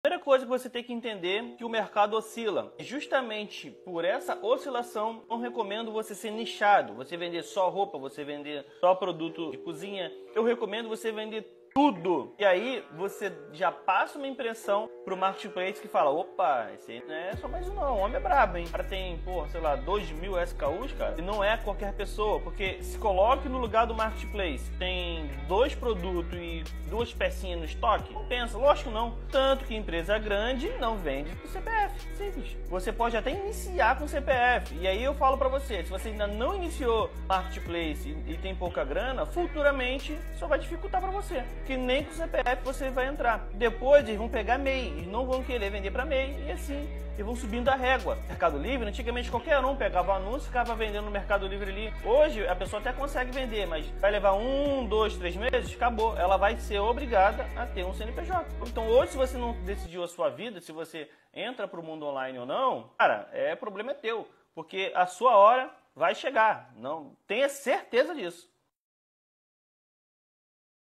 Primeira coisa que você tem que entender é que o mercado oscila. Justamente por essa oscilação, não recomendo você ser nichado. Você vender só roupa, você vender só produto de cozinha. Eu recomendo você vender tudo. E aí você já passa uma impressão pro marketplace que fala, opa, esse aí não é só mais um não, o homem é brabo, hein? O cara tem, pô, sei lá, 2.000 SKUs, cara. E não é qualquer pessoa, porque se coloque no lugar do marketplace. Tem 2 produtos e 2 pecinhas no estoque? Não pensa, lógico não. Tanto que empresa grande não vende com CPF, simples. Você pode até iniciar com CPF. E aí eu falo pra você, se você ainda não iniciou marketplace e tem pouca grana, futuramente só vai dificultar pra você. Que nem com o CPF você vai entrar. Depois eles vão pegar MEI, eles não vão querer vender para MEI e assim eles vão subindo a régua. Mercado Livre, antigamente qualquer um pegava anúncio e ficava vendendo no Mercado Livre ali. Hoje a pessoa até consegue vender, mas vai levar 1, 2, 3 meses, acabou. Ela vai ser obrigada a ter um CNPJ. Então hoje, se você não decidiu a sua vida, se você entra para o mundo online ou não, cara, problema é teu, porque a sua hora vai chegar. Não tenha certeza disso.